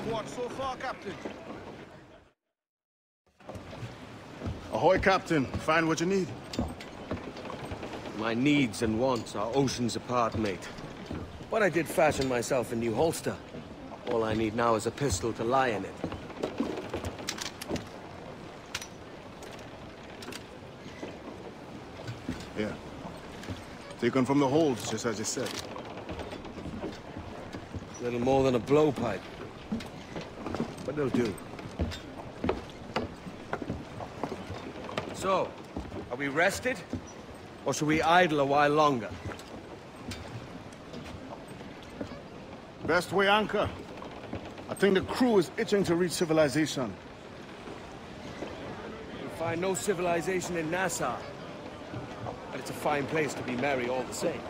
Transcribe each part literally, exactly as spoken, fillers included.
What so far, Captain? Ahoy, Captain. Find what you need. My needs and wants are oceans apart, mate. But I did fashion myself a new holster. All I need now is a pistol to lie in it. Yeah. Taken from the holds, just as you said. Little more than a blowpipe. But it'll do. So, are we rested? Or should we idle a while longer? Best way anchor. I think the crew is itching to reach civilization. You'll find no civilization in Nassau. But it's a fine place to be merry all the same.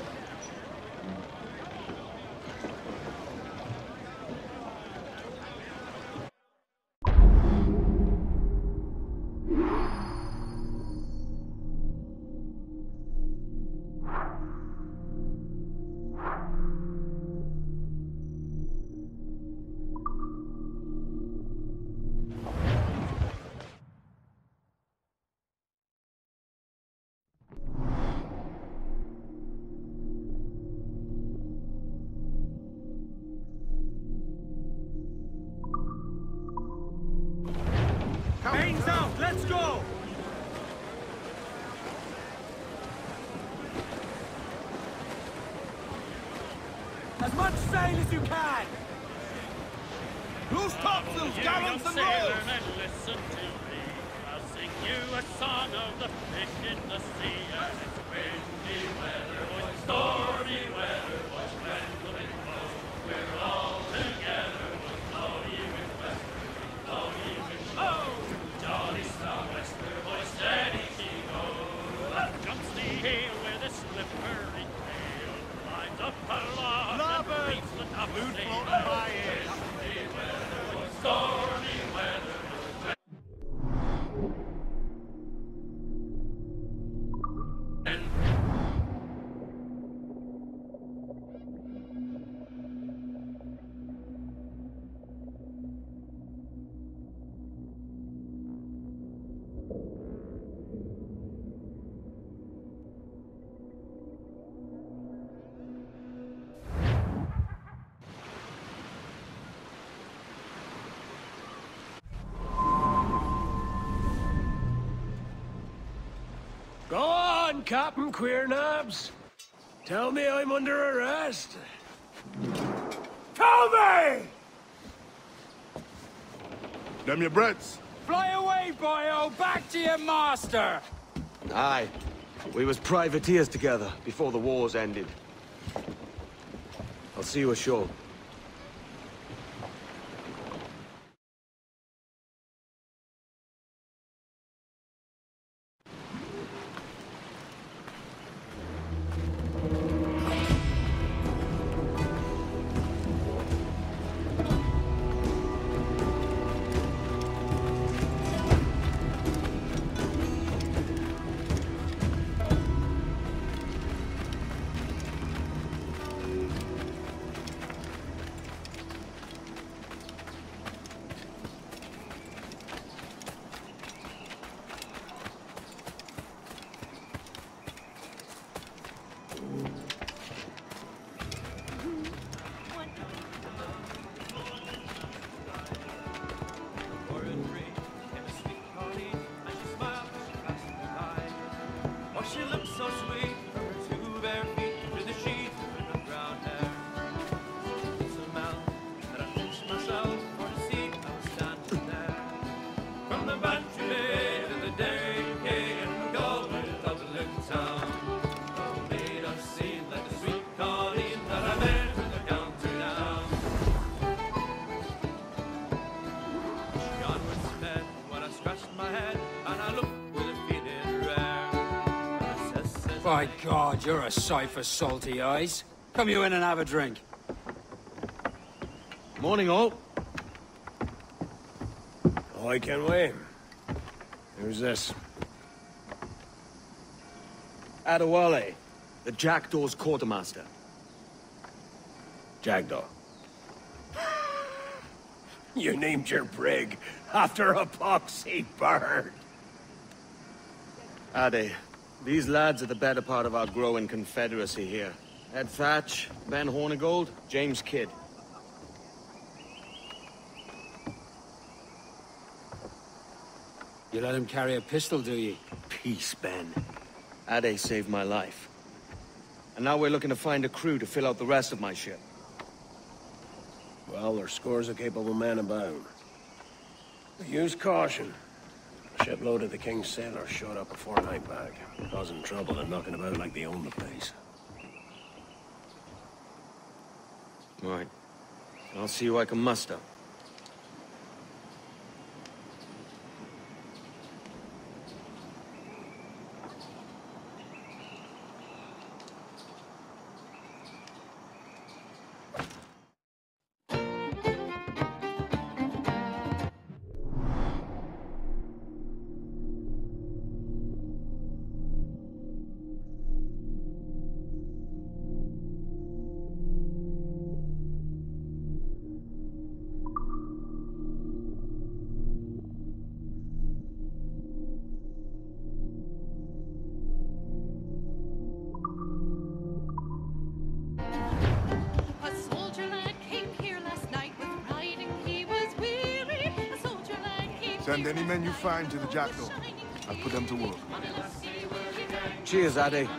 Mains out, let's go! As much sail as you can! Loose topsails, gallants and royals! Listen to me. I'll sing you a song of the fish in the sea. And it's windy weather, boys, stormy weather, boys, when the wind blows, we're all together. We'll blow you in westward, blow you in oh! Jolly southwester, boys, steady she goes. Up jumps the heel with a slippery tail, lines up aloft and beats the top sail. Windy weather, boys, stormy weather. Go on, Captain Queernabs. Tell me I'm under arrest. Tell me! Them your breads. Fly away, boyo! Back to your master! Aye. We was privateers together before the wars ended. I'll see you ashore. She looks so sweet from her two bare feet to the sheets in her brown hair. It's a mouth that I pinched myself for to see I was standing there. From the Bantry Bay to the Derry and Galway to Dublin town. Oh, made of seed like the sweet Colleen that I met in the county down. She onwards sped when I scratched my head and I looked with a feeling rare. By God, you're a sight for salty eyes. Come you in and have a drink. Morning, all. Oh, I can wait. Who's this? Adewale, the Jackdaw's quartermaster. Jackdaw. You named your brig after a poxy bird. Ade, these lads are the better part of our growing confederacy here. Ed Thatch, Ben Hornigold, James Kidd. You let him carry a pistol, do you? Peace, Ben. Ade saved my life. And now we're looking to find a crew to fill out the rest of my ship. Well, there's scores of capable men about. But use caution. A shipload of the King's sailors showed up a fortnight back, causing trouble and knocking about like they own the place. Right. I'll see who I can muster. A soldier lad came here last night with riding, he was weary. A soldier lad came Send here any men you last find night to the with Jackdaw. shining I'll put them to work. Cheers, Ade.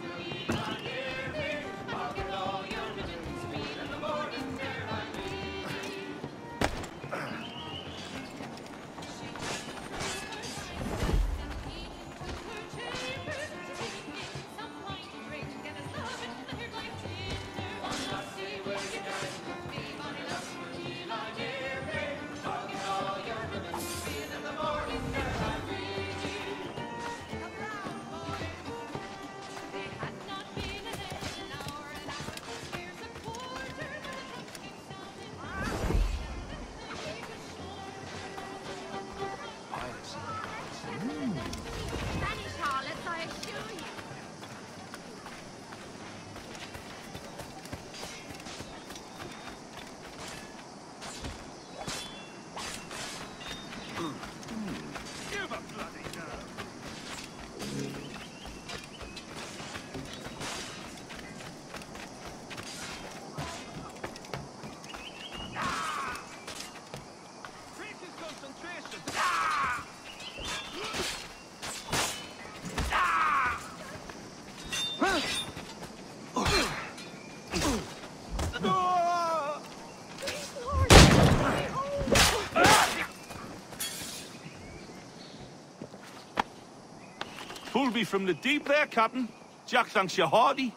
Spanish harlots, I assure you. Give a bloody nerve. Increases concentration. Ah! Pulled me from the deep there, Captain. Jack thanks you hearty.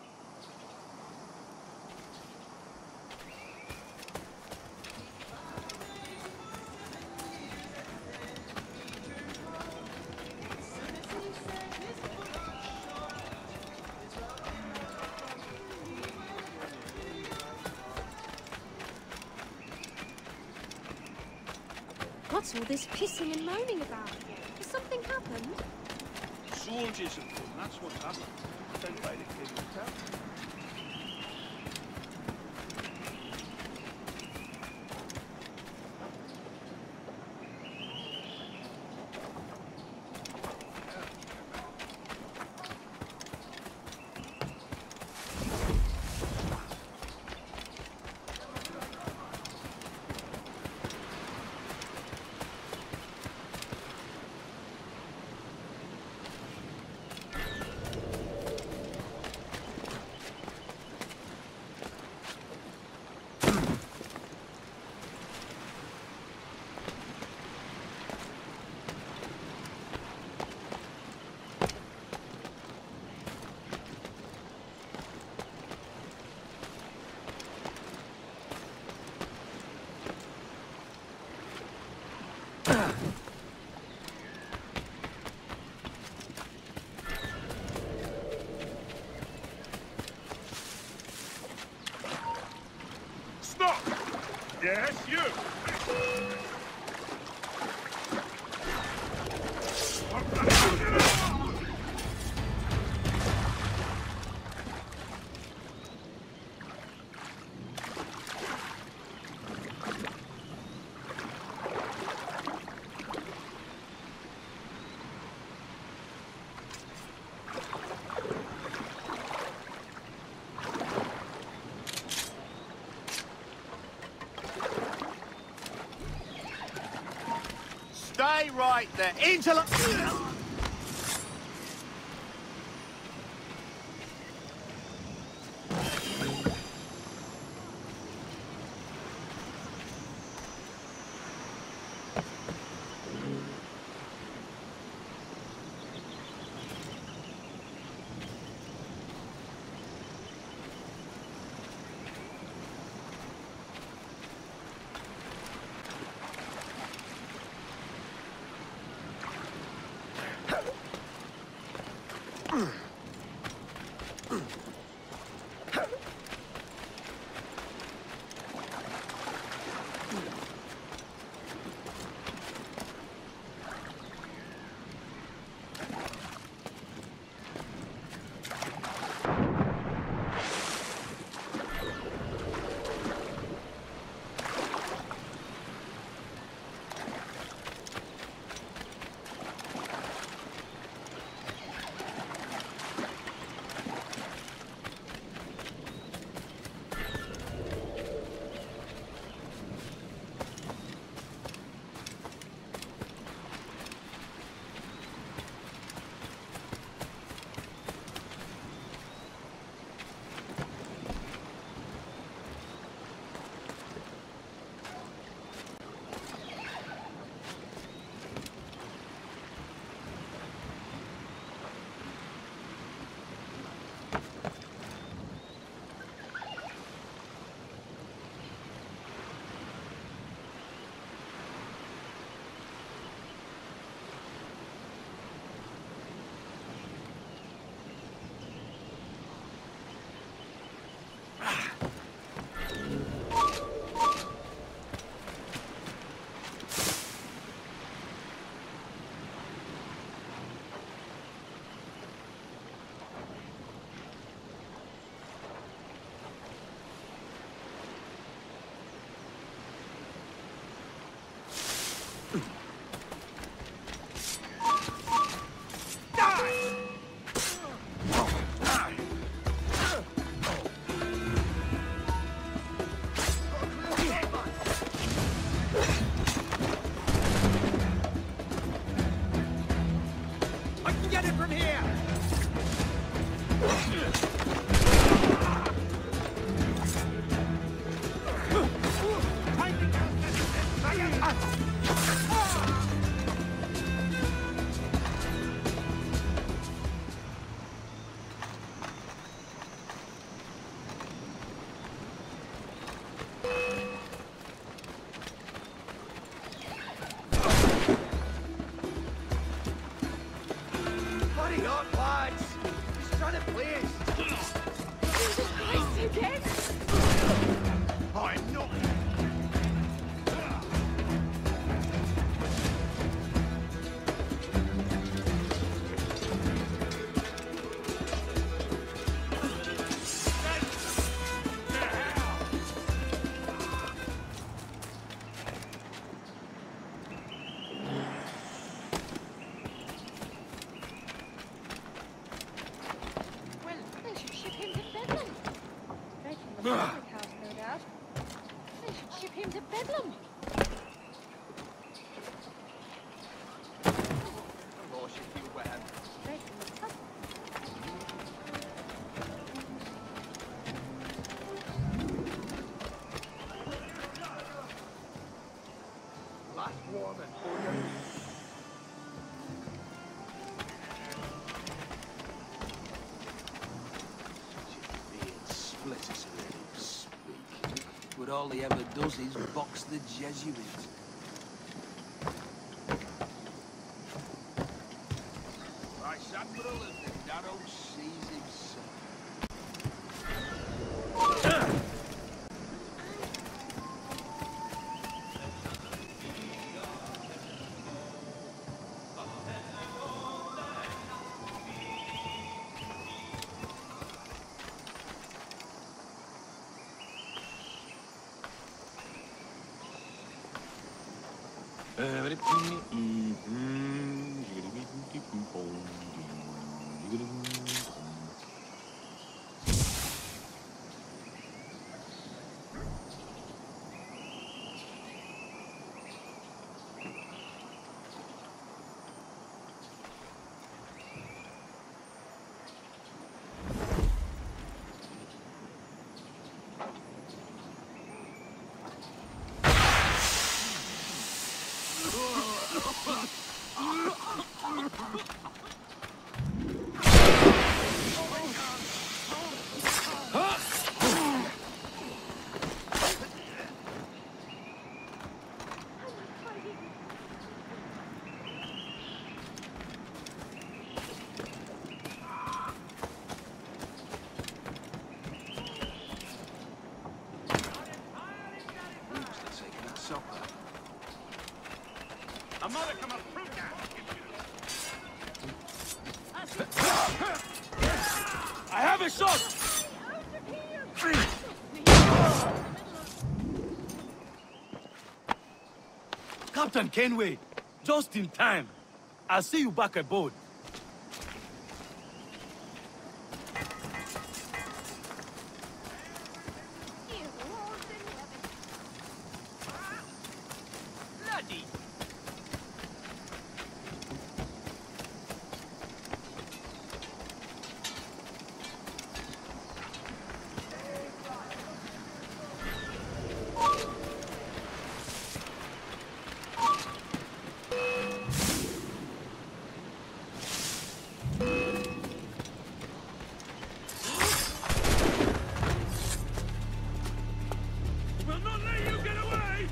What's all this pissing and moaning about? Has something happened? Soldiers have come, that's what's happened. Sent by the king himself. Stop! Yes, you! right there. Into the... But all he ever does is box the Jesuits. Right, Admiral, and the Darrow sees himself. have a shot! Captain Kenway, just in time. I'll see you back aboard. Bloody! We'll not let you get away!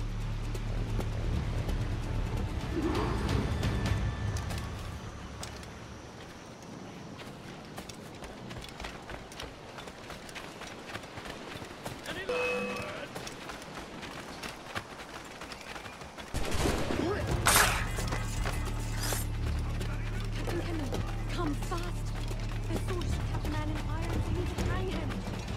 Captain Kenway, come fast. There's soldiers with Captain Man in irons. We need to hang him.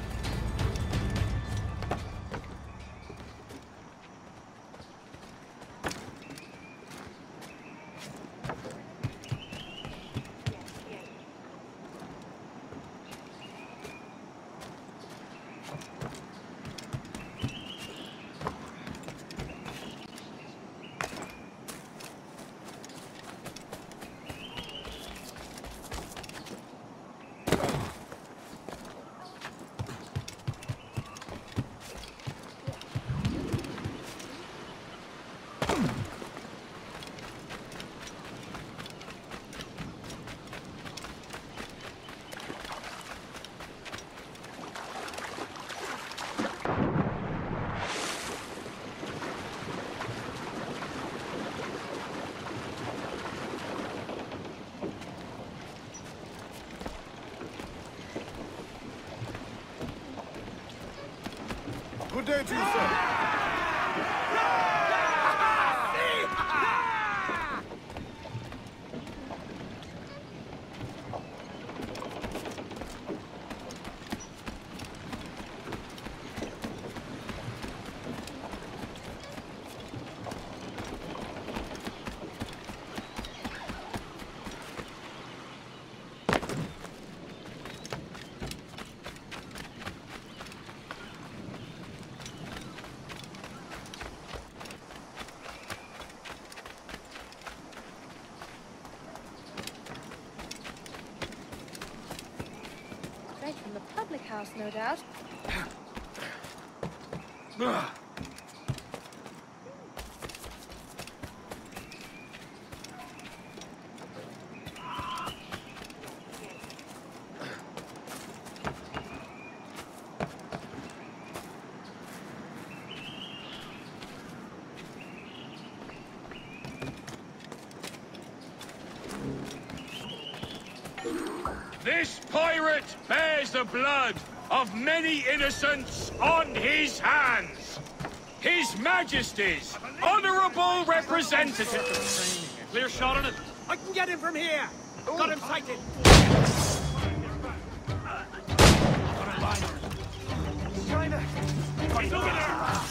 Good day to you, sir. Straight from the public house, no doubt. This pirate bears the blood of many innocents on his hands. His Majesty's honorable representative. Clear shot on it. I can get him from here! Got him sighted! China! He's looking at her!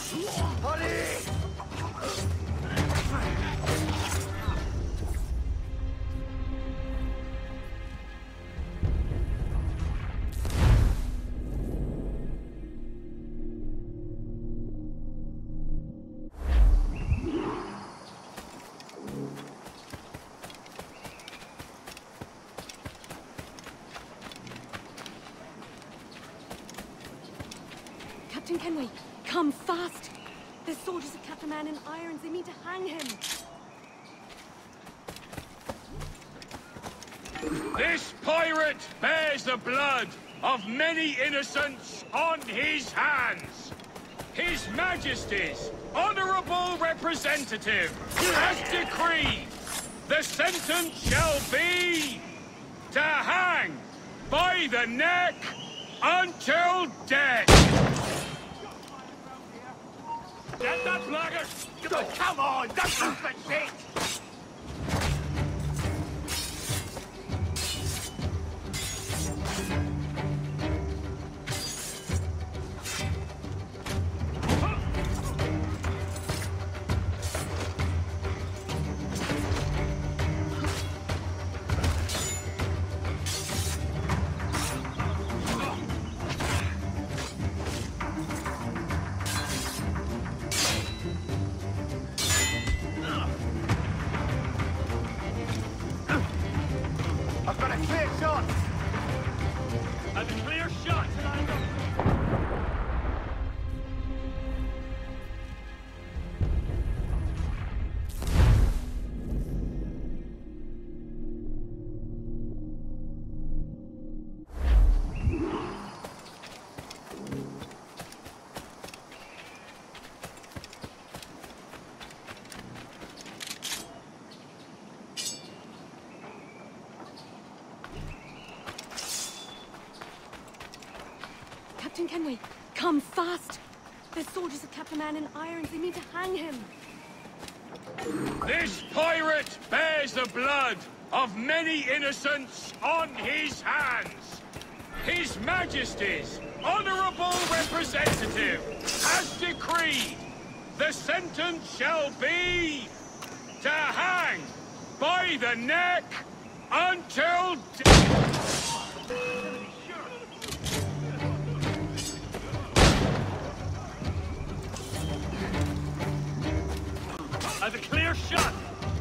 Captain Kenway, come fast. There's soldiers of Captain Man in irons. They mean to hang him. This pirate bears the blood of many innocents on his hands. His Majesty's honorable representative has decreed the sentence shall be to hang by the neck until death. Get that blackguard! Come on, that's the shit! Captain Kenway, come fast! The soldiers have kept a man in irons. They mean to hang him. This pirate bears the blood of many innocents on his hands. His Majesty's honorable representative has decreed the sentence shall be to hang by the neck until death. I've a clear shot.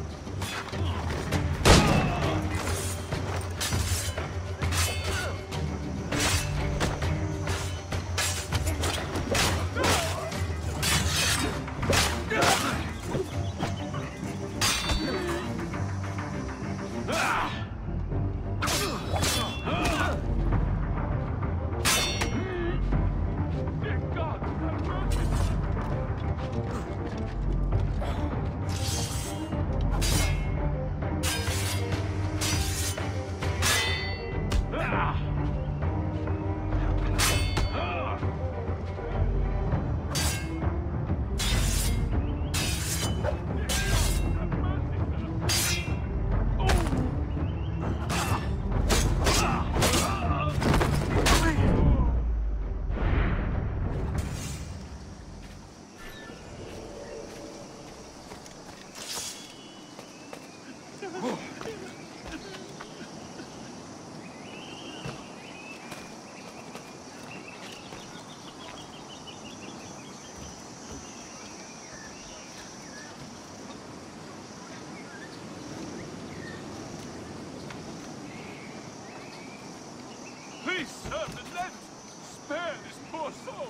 Please, sir, relent! Spare this poor soul!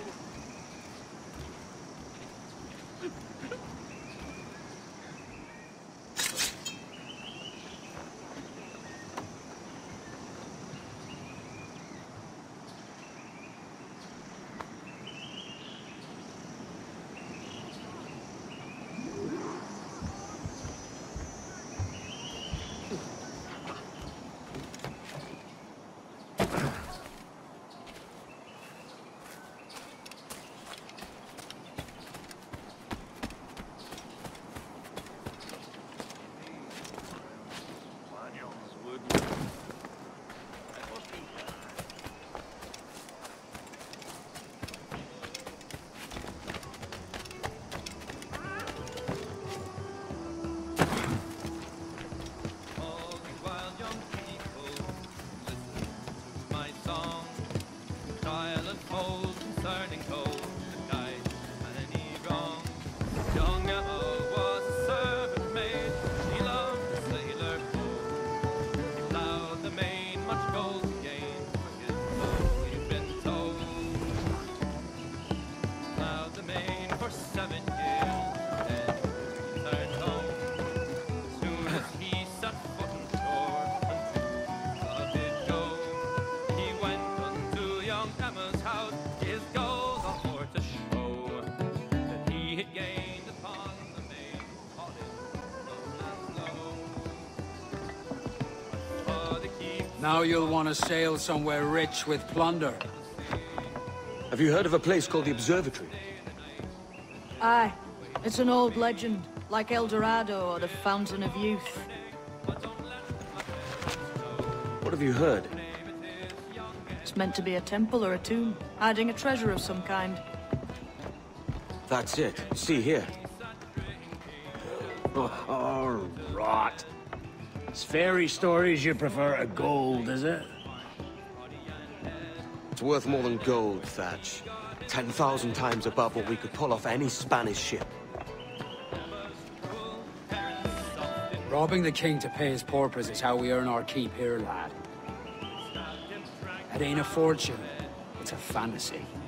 Now you'll want to sail somewhere rich with plunder. Have you heard of a place called the Observatory? Aye. It's an old legend, like El Dorado or the Fountain of Youth. What have you heard? It's meant to be a temple or a tomb, hiding a treasure of some kind. That's it. See here. Oh, rot. It's fairy stories you prefer to gold, is it? It's worth more than gold, Thatch. Ten thousand times above what we could pull off any Spanish ship. Robbing the king to pay his porpoise is how we earn our keep here, lad. It ain't a fortune, it's a fantasy.